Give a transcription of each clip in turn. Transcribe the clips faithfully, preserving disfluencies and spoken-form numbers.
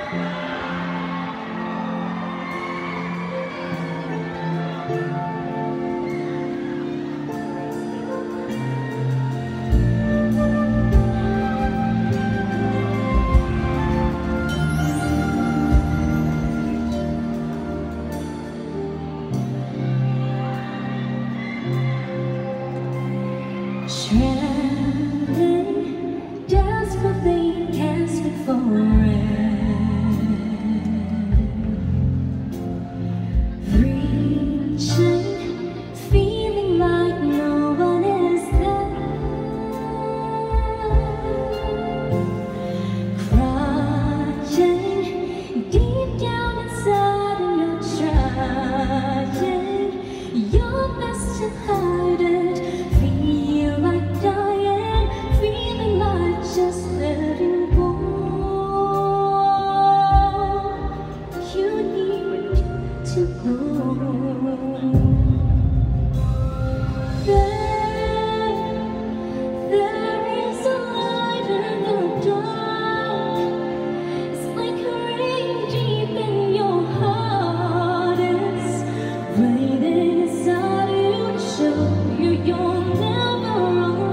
Stranded, desperately gasping for air, reaching, feeling like no one is there, crying deep down inside, and you're trying your best to hide it. Just letting go. You need to know that there is a light in the dark. It's flickering deep in your heart. It's waiting inside you to show you you're never alone.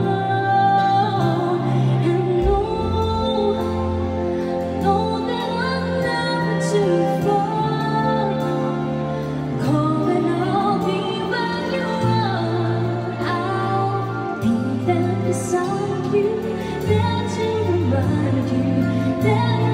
Beside you, there to remind you that